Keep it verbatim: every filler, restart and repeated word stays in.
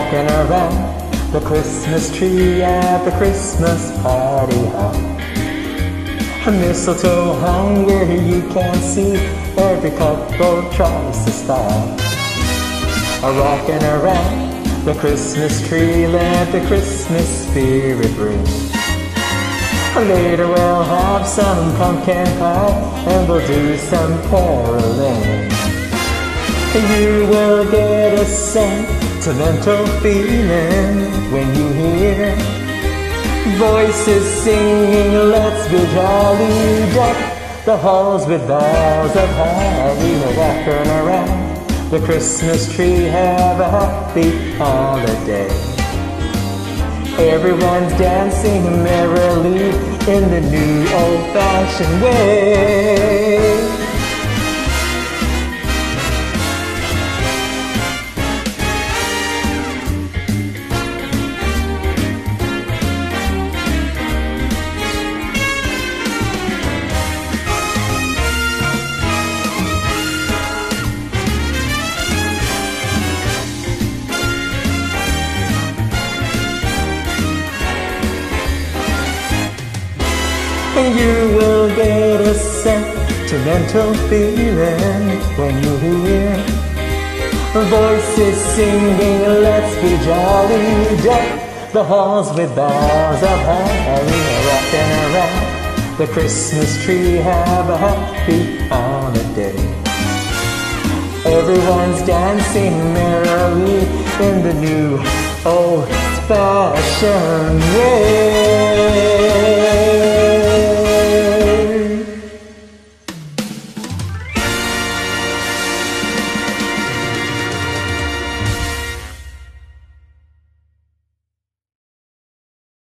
rocking around the Christmas tree at the Christmas party hop. A mistletoe hung where you can see every couple tries to stop. A rocking around the Christmas tree, let the Christmas spirit ring. Later we'll have some pumpkin pie and we'll do some caroling. You will get a sentimental feeling when you hear voices singing, let's be jolly, deck the halls with boughs of holly. Rocking around the Christmas tree, have a happy holiday. Everyone's dancing merrily in the new old-fashioned way. And you will get a sentimental feeling when you hear voices singing, let's be jolly, deck the halls with boughs of holly. Rocking around the Christmas tree, have a happy holiday. Everyone's dancing merrily in the new old-fashioned way.